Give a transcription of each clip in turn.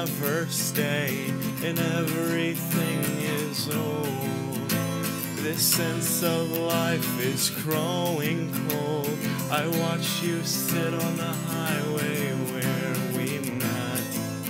never stay, and everything is old. This sense of life is growing cold. I watch you sit on the highway where we met.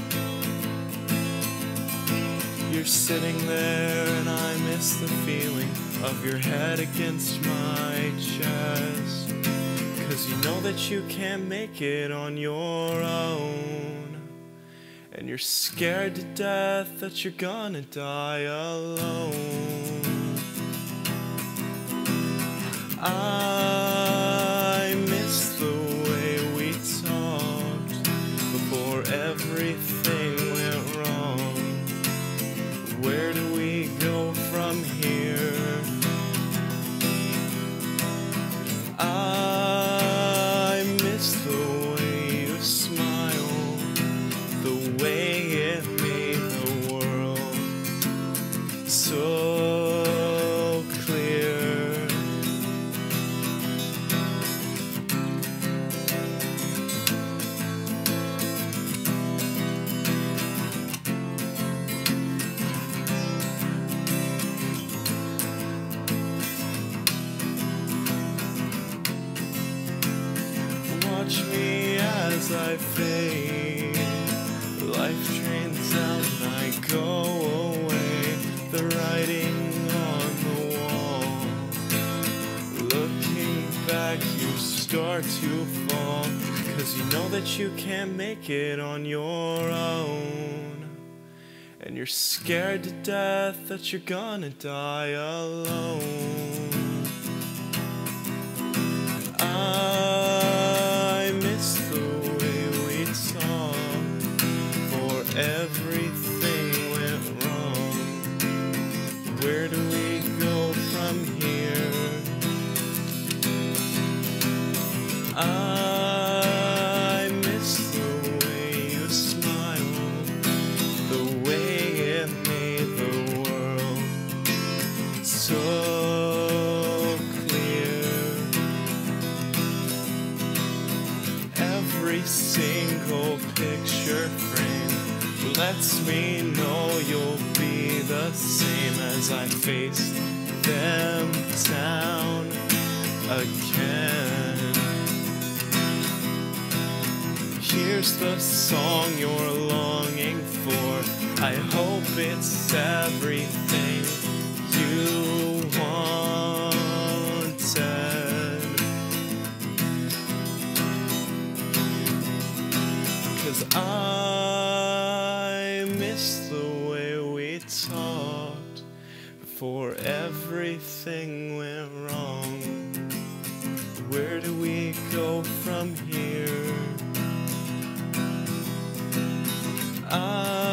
You're sitting there and I miss the feeling of your head against my chest. 'Cause you know that you can't make it on your own, and you're scared to death that you're gonna die alone. I miss the way we talked before everything went wrong. Where do we go from here? I miss the way you smile, the way it made the world so clear. Watch me as I fade. Life trains out and I go away. The writing on the wall. Looking back, you start to fall. 'Cause you know that you can't make it on your own, and you're scared to death that you're gonna die alone. I miss the way we talked before everything went wrong. Where do we go from here? I miss the way you smile, the way it made the world so every single picture frame lets me know you'll be the same as I face them down again. Here's the song you're longing for. I hope it's everything you wanted. 'Cause I miss the way we talked before everything went wrong. Where do we go from here?